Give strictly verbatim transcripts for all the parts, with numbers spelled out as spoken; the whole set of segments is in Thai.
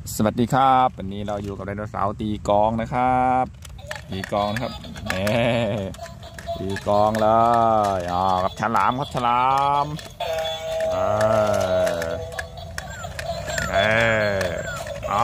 สวัสดีครับวันนี้เราอยู่กับไดโนเสาร์ตีกองนะครับตีกองนะครับเน่ตีกองเลยอ่ากับฉลามครับฉลามเออเอออ่า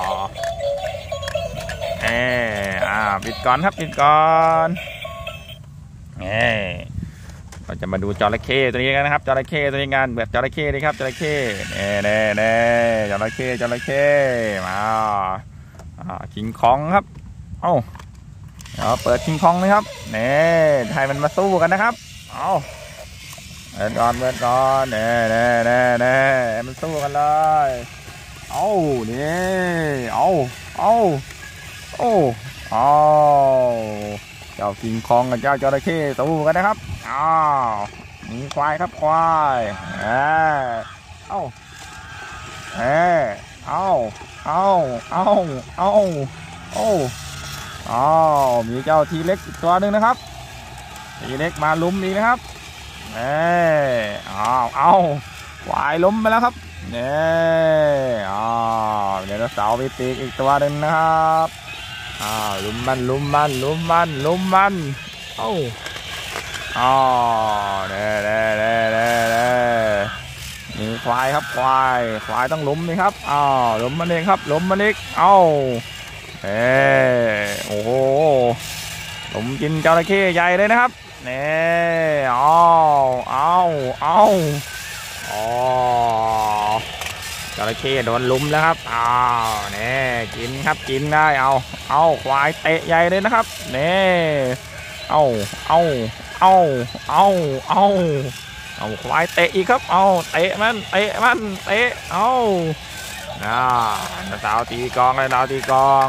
เอออ่าปิดก่อนครับปิดก่อนเออเราจะมาดูจระเข้ตัวนี้กันนะครับจระเข้ตัวนี้กันแบบจระเข้เลยครับจระเข้เน่เน่เน่จระเข้จระเข้มาอ่าคิงคองครับเอ้าเดี๋ยวเปิดคิงคองเลยครับเน่ให้มันมาสู้กันนะครับเอาเปิดก่อนเปิดก่อนเน่เน่เน่เน่มันสู้กันเลยเอานี่เอาเอาโอ้เอาเจ้าคิงคองกับเจ้าจระเข้สู้กันนะครับอ้าวมีควายครับควายเออเอ้าเออเอ้าเอ้าเอ้าเอ้าโอ้อ้าวมีเจ้าทีเล็กอีกตัวหนึ่งนะครับทีเล็กมาลุมอีกนะครับเอออ้าวเอ้าควายล้มไปแล้วครับเนี่ยอ้าวเดี๋ยวเราเสาไปตีอีกตัวหนึ่งนะครับอ้าวลุมมันลุมมันลุมมันลุมมันเอ้าอ๋อเด้เด้เด้เด้เด้มีควายครับควายควายต้องล้มนี่ครับอ้าวล้มมันเองครับล้มมันเองเอ้าเอ้โอ้โหล้มกินจระเข้ใหญ่เลยนะครับเนี่ยอ้าวอ้าวอ้าวอ๋อจระเข้โดนล้มแล้วครับอ้าวเนี่ยกินครับกินได้เอาเอาควายเตะใหญ่เลยนะครับเนี่ยเอาเอาเอาเอาเอาเอาควายเตะอีกครับเอาเตะมันเตะมันเตะเอาน่าดาวตีกองเลยดาวตีกอง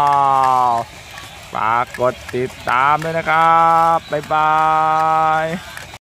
อ้าวฝากกดติดตามด้วยนะครับบ๊ายบาย